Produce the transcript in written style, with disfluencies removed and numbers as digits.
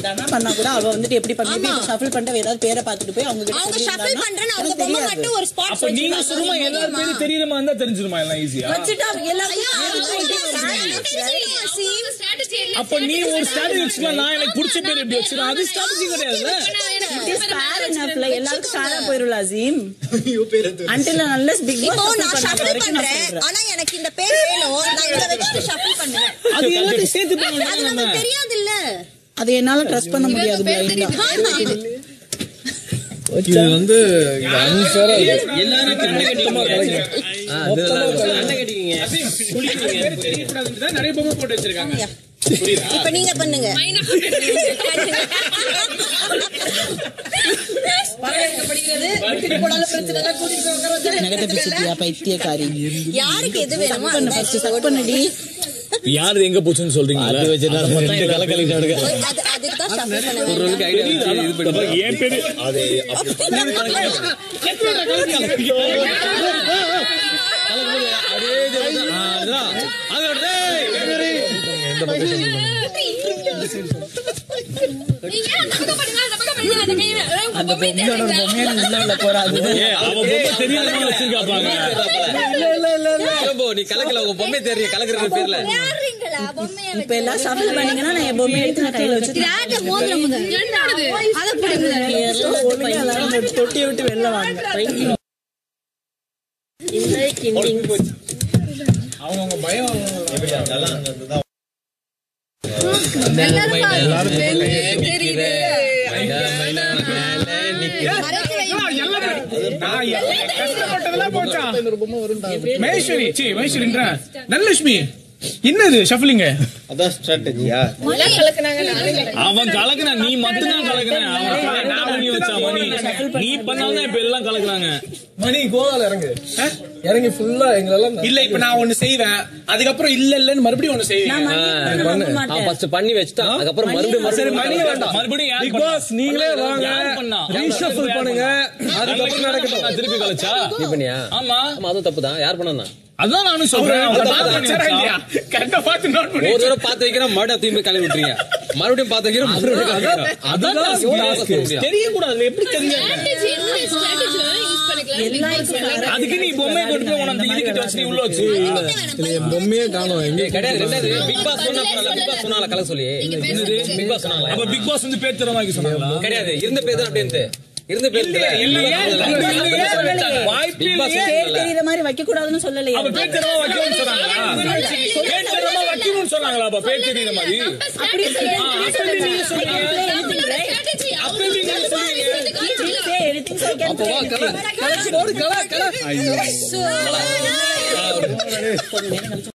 தனா பண்ணா கூட அவ வந்துட்டு எப்படி பண்ணி ஷஃபிள் பண்ணிட்டு ஏதாவது பேரை பார்த்துட்டு போய் அவங்க ஷஃபிள் பண்றேன்னு அவங்க பொம்மை மட்டும் ஒரு ஸ்பாட் அப்ப நீங்க சொல்லுமா எல்லாரும் பேரு தெரியறமா இருந்தா தெரிஞ்சிருமா எல்லாம் ஈஸியா வச்சிட்டா எல்லாரும் அப்ப நீ ஒரு ஸ்ட்ராட்டஜி வச்சுக்கலாம் நான் எனக்கு பிடிச்ச பேர் எப்படி வச்சிரேன் அது ஸ்ட்ராட்டஜி கிடையாதுல எல்லாருக்கும் சாரா போயிருல Azeem until unless big boss நான் ஷஃபிள் பண்றேன் ஆனா எனக்கு இந்த பேர் வேணும் நான் இத வச்சு ஷஃபிள் பண்ணுவேன் அது எல்லாத்தையும் சேர்த்து பண்ணுங்க அது நமக்கு தெரியாது இல்ல அது என்னால ட்ரஸ்ட் பண்ண முடியாது இது வந்து அன்ஃபேரா எல்லாரும் கண்ணை கட்டிமா கலங்க கண்ணை கட்டிங்க பேர் தெரிய கூடாதுன்னு நிறைய பொம்மை போட்டு வச்சிருக்காங்க புரியுதா இப்ப நீங்க பண்ணுங்க யாருக்கு எது வேணுமோ பண்ணடி யாரு எங்க போச்சுன்னு சொல்றீங்க அது வச்சிருந்தா கலக்கலிட்டு அதுக்கு தான் ஷஃபிள் பண்ணுவேன் ஏன் பேரு அது அந்த பொம்மையோட பொம்மையை உள்ள போறாது அவன் பொம்மை தெரியாம வச்சிருக்காப்பாங்க நீ கலக்கல உங்க பொம்மை தெரியும் கலக்குற பேர்ல இப்ப எல்லாம் ஷஃபிள் பண்ணீங்கன்னா நான் என் பொம்மையை எடுத்து நான் கையில வச்சு தொட்டியை விட்டு வெளில வாங்க அவங்க பயம் மகேஸ்வரி தனலட்சுமி என்னது ஷஃபிளிங்க அதான் ஸ்ட்ராட்டஜியா அவன் கலக்குனா நீ மட்டும் தான் கலக்குற நான் பண்ணி வச்சா மணி நீ பண்ணாதான் இப்ப எல்லாம் கலக்குறாங்க மணி கோவால இறங்கி ஃபுல்லா எங்களெல்லாம் இல்ல இப்ப நான் ஒண்ணு செய்வேன் அதுக்கப்புறம் இல்லன்னு மறுபடியும் ஒண்ணு செய்வேன் ஃபர்ஸ்ட் பண்ணி வச்சிட்டா அதுக்கப்புறம் மறுபடியும் பிக் பாஸ் நீங்களே வாங்க ரீஷஃபிள் பண்ணுங்க அதுக்கப்புறம் நடக்கட்டும் நான் திருப்பி கலச்சா நீ பண்ணியா ஆமா அதுவும் தப்புதான் யார் பண்ணா அதான் நானும் சொல்றேன் கரெக்டா பார்த்து நோட் பண்ணி ஒரு தடவை பார்த்து வைக்கிறேன் மறுபடியும் தூக்கி கலவி விட்டுறீங்க மறுபடியும் பார்த்து வைக்கிறேன் அதான் தெரியக்கூடாது எப்படி தெரிஞ்ச அதுக்கு நீ பொம்மையை கொண்டு போய் உனக்கு இதுக்கிட்ட வச்சு நீ உள்ள வச்சு பொம்மையே காணும் எங்க கிடையாது பிக் பாஸ் சொன்னால கலக்க சொல்லி பிக் பாஸ் சொன்னாங்க அப்ப பிக் பாஸ் வந்து பேர் தர வாங்கி சொன்னாங்களா கிடையாது இருந்த பேர் தான் அப்படியே இருந்த பேர் தெரியற மாதிரி வைக்க கூடாதுன்னு சொல்லலையா அப்ப பேர் தரமா வைக்கணும்னு சொன்னாங்களா பேர் தரமா வைக்கணும்னு சொன்னாங்களா அப்ப பேர் தெரியற மாதிரி அப்படி நீங்க சொல்றீங்க anything so I can